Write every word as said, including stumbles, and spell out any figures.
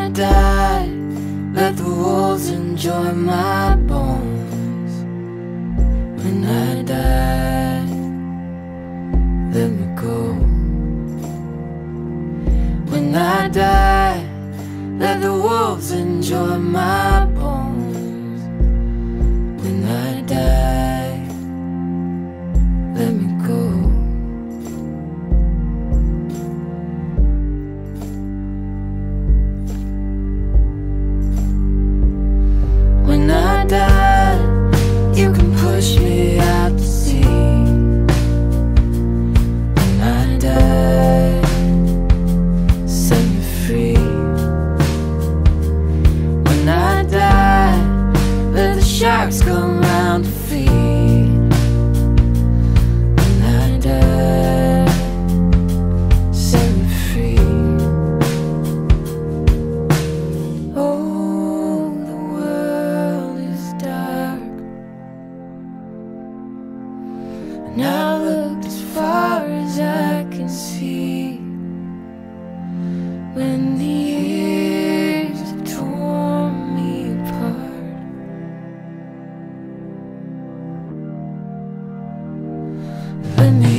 I die, let the wolves enjoy my bones. When I die, let me go. When I die, let the wolves enjoy my bones. When I die, let me go. When I die, you can push me out to sea. When I die, set me free. When I die, let the sharks come round to feed. When I die, set me free. Oh, the world is dark, and I looked as far as I can see. When the years have torn me apart, let me